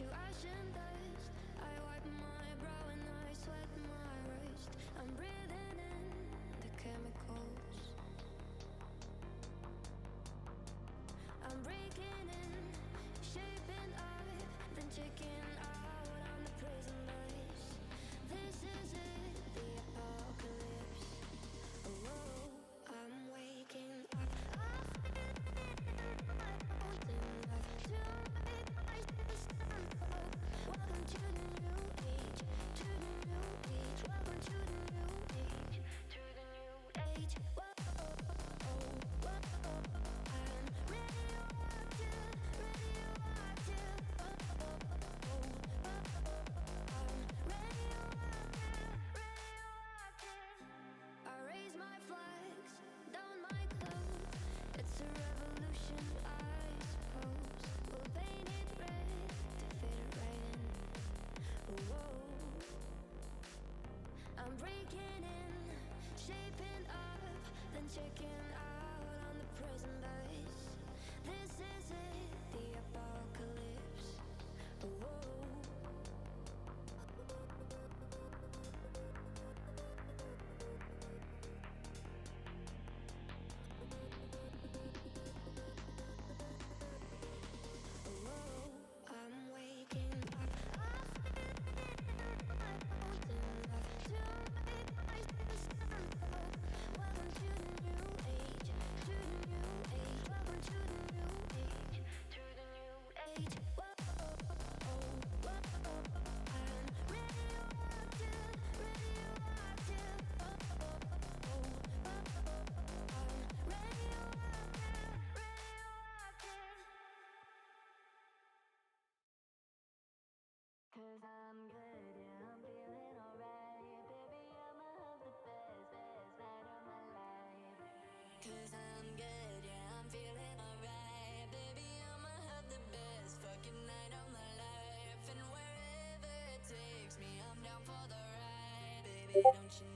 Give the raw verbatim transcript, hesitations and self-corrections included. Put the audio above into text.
to ash and dust. I wipe my brow and I sweat my wrist. I'm breathing in the chemicals. I'm breaking in, shaping up, then checking out on the prison bus. This is it, the apocalypse. Oh, I'm waking up. I feel it in my bones enough to make my system blow. Welcome to the new age, to the new age. Welcome to the new age, to the new age. Whoa, whoa, whoa. I'm radioactive, radioactive. Oh, oh, oh, oh. I'm radioactive, radioactive. I raise my flags, down my clothes. It's a revolution, I suppose. We'll paint it red to fit it right in. Whoa, I'm breaking in, shaping up, then checking out on the prison bus. This is it, the apocalypse. Whoa. I'm waking up. I feel it in my bones enough to make my system blow. Welcome to the new age, to the new age. Welcome to the new age, to the new age. Whoa, whoa, whoa. I'm radioactive, radioactive. Oh, oh, oh, oh. I'm radioactive, radioactive. Cause I'm good, yeah, I'm feeling alright. Baby, I'ma have the best, best night of my life. Cause I'm good, yeah, I'm feeling alright. Baby, I'ma have the best fucking night of my life. And wherever it takes me, I'm down for the ride. Baby, don't you